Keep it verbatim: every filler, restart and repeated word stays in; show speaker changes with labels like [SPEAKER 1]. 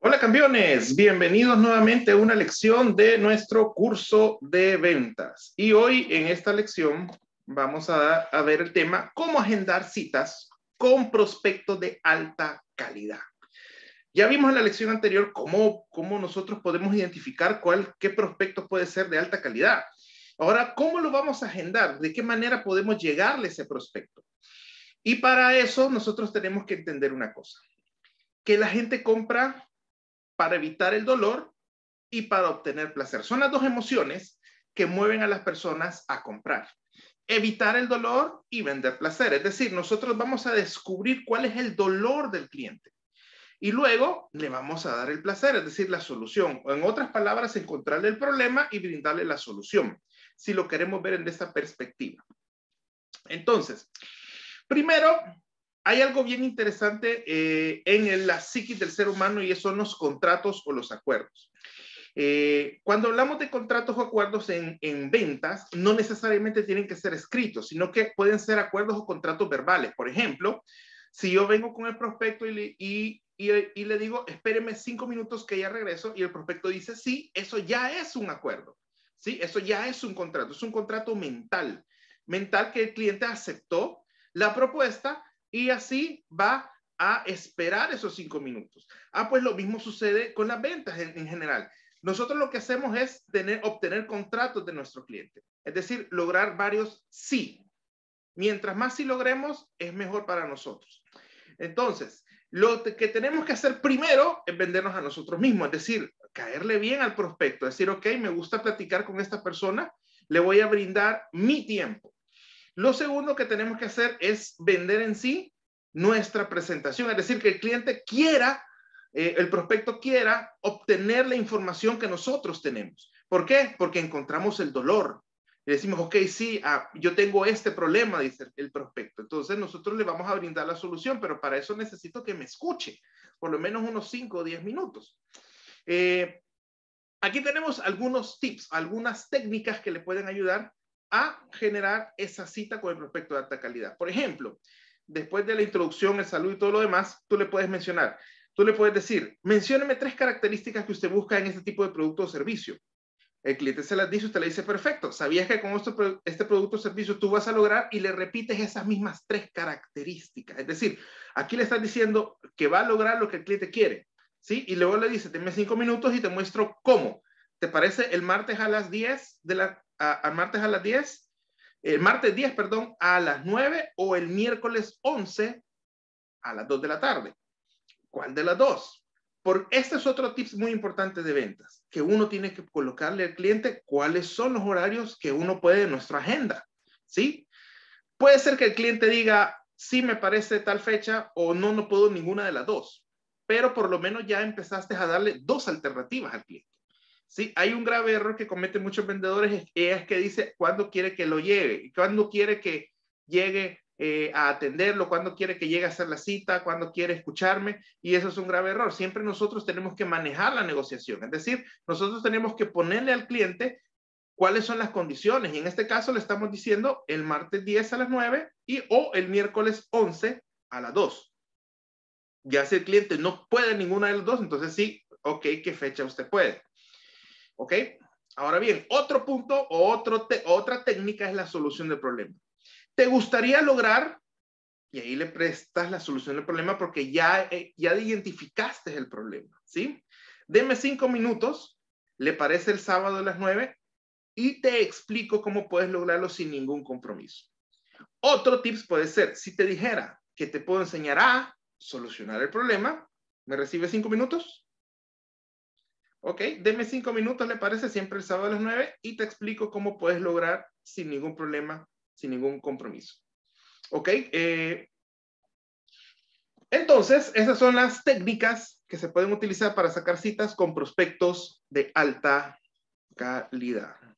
[SPEAKER 1] Hola campeones, bienvenidos nuevamente a una lección de nuestro curso de ventas. Y hoy en esta lección vamos a, a ver el tema cómo agendar citas con prospectos de alta calidad. Ya vimos en la lección anterior cómo, cómo nosotros podemos identificar cuál, qué prospecto puede ser de alta calidad. Ahora, ¿cómo lo vamos a agendar? ¿De qué manera podemos llegarle a ese prospecto? Y para eso nosotros tenemos que entender una cosa, que la gente compra para evitar el dolor y para obtener placer. Son las dos emociones que mueven a las personas a comprar. Evitar el dolor y vender placer. Es decir, nosotros vamos a descubrir cuál es el dolor del cliente y luego le vamos a dar el placer, es decir, la solución. O en otras palabras, encontrarle el problema y brindarle la solución, si lo queremos ver en esta perspectiva. Entonces, primero, hay algo bien interesante eh, en la psiquis del ser humano y son los contratos o los acuerdos. Eh, cuando hablamos de contratos o acuerdos en, en ventas, no necesariamente tienen que ser escritos, sino que pueden ser acuerdos o contratos verbales. Por ejemplo, si yo vengo con el prospecto y le, y, y, y le digo, espéreme cinco minutos que ya regreso, y el prospecto dice, sí, eso ya es un acuerdo. Sí, eso ya es un contrato, es un contrato mental. Mental que el cliente aceptó la propuesta y así va a esperar esos cinco minutos. Ah, pues lo mismo sucede con las ventas en, en general. Nosotros lo que hacemos es tener, obtener contratos de nuestro cliente, es decir, lograr varios sí. Mientras más sí logremos, es mejor para nosotros. Entonces, lo que tenemos que hacer primero es vendernos a nosotros mismos, es decir, caerle bien al prospecto, decir, ok, me gusta platicar con esta persona, le voy a brindar mi tiempo. Lo segundo que tenemos que hacer es vender en sí nuestra presentación, es decir, que el cliente quiera, eh, el prospecto quiera obtener la información que nosotros tenemos. ¿Por qué? Porque encontramos el dolor. Le decimos, ok, sí, ah, yo tengo este problema, dice el prospecto. Entonces nosotros le vamos a brindar la solución, pero para eso necesito que me escuche, por lo menos unos cinco o diez minutos. Eh, aquí tenemos algunos tips, algunas técnicas que le pueden ayudar a generar esa cita con el prospecto de alta calidad. Por ejemplo, después de la introducción, el saludo y todo lo demás, tú le puedes mencionar, tú le puedes decir, mencióneme tres características que usted busca en este tipo de producto o servicio. El cliente se las dice, usted le dice, perfecto, ¿sabías que con esto, este producto o servicio tú vas a lograr? Y le repites esas mismas tres características. Es decir, aquí le estás diciendo que va a lograr lo que el cliente quiere, ¿sí? Y luego le dice, denme cinco minutos y te muestro cómo. ¿Te parece el martes a las diez, de la, a, a martes a las diez? El martes diez, perdón, a las nueve o el miércoles once a las dos de la tarde. ¿Cuál de las dos? Por, este es otro tip muy importante de ventas, que uno tiene que colocarle al cliente cuáles son los horarios que uno puede en nuestra agenda, ¿sí? Puede ser que el cliente diga, sí me parece tal fecha o no, no puedo ninguna de las dos, pero por lo menos ya empezaste a darle dos alternativas al cliente. Sí, hay un grave error que cometen muchos vendedores, es, es que dice cuándo quiere que lo lleve, cuándo quiere que llegue eh, a atenderlo, cuándo quiere que llegue a hacer la cita, cuándo quiere escucharme, y eso es un grave error. Siempre nosotros tenemos que manejar la negociación, es decir, nosotros tenemos que ponerle al cliente cuáles son las condiciones, y en este caso le estamos diciendo el martes diez a las nueve y o el miércoles once a las dos. Ya si el cliente no puede ninguna de las dos, entonces sí, ok, ¿qué fecha usted puede? ¿Ok? Ahora bien, otro punto o otro te, otra técnica es la solución del problema. ¿Te gustaría lograr? Y ahí le prestas la solución del problema porque ya, eh, ya identificaste el problema, ¿sí? Deme cinco minutos, ¿le parece el sábado a las nueve? Y te explico cómo puedes lograrlo sin ningún compromiso. Otro tips puede ser, si te dijera que te puedo enseñar a solucionar el problema, ¿me recibe cinco minutos? Ok, deme cinco minutos, ¿le parece? Siempre el sábado a las nueve y te explico cómo puedes lograr sin ningún problema, sin ningún compromiso. Ok, eh, entonces esas son las técnicas que se pueden utilizar para sacar citas con prospectos de alta calidad.